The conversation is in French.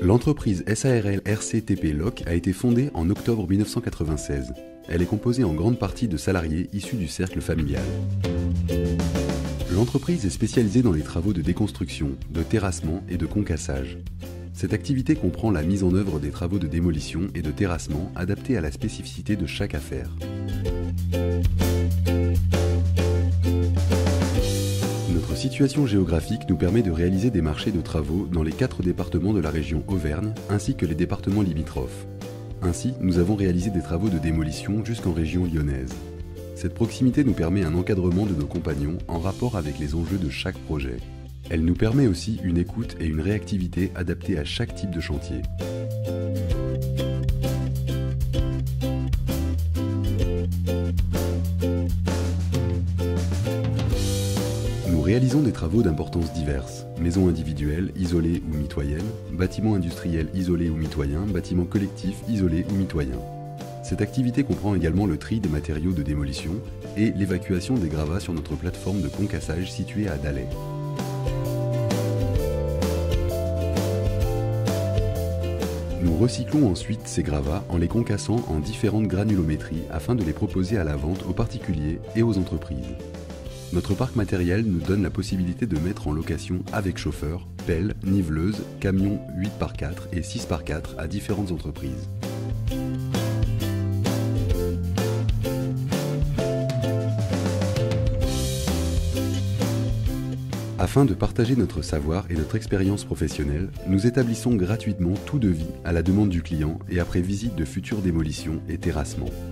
L'entreprise SARL RCTP Loc a été fondée en octobre 1996. Elle est composée en grande partie de salariés issus du cercle familial. L'entreprise est spécialisée dans les travaux de déconstruction, de terrassement et de concassage. Cette activité comprend la mise en œuvre des travaux de démolition et de terrassement adaptés à la spécificité de chaque affaire. Notre situation géographique nous permet de réaliser des marchés de travaux dans les 4 départements de la région Auvergne ainsi que les départements limitrophes. Ainsi, nous avons réalisé des travaux de démolition jusqu'en région lyonnaise. Cette proximité nous permet un encadrement de nos compagnons en rapport avec les enjeux de chaque projet. Elle nous permet aussi une écoute et une réactivité adaptées à chaque type de chantier. Nous réalisons des travaux d'importance diverses, maisons individuelles, isolées ou mitoyennes, bâtiments industriels isolés ou mitoyens, bâtiments collectifs isolés ou mitoyens. Cette activité comprend également le tri des matériaux de démolition et l'évacuation des gravats sur notre plateforme de concassage située à Dalais. Nous recyclons ensuite ces gravats en les concassant en différentes granulométries afin de les proposer à la vente aux particuliers et aux entreprises. Notre parc matériel nous donne la possibilité de mettre en location avec chauffeur, pelle, niveleuse, camion 8x4 et 6x4 à différentes entreprises. Afin de partager notre savoir et notre expérience professionnelle, nous établissons gratuitement tout devis à la demande du client et après visite de futures démolitions et terrassements.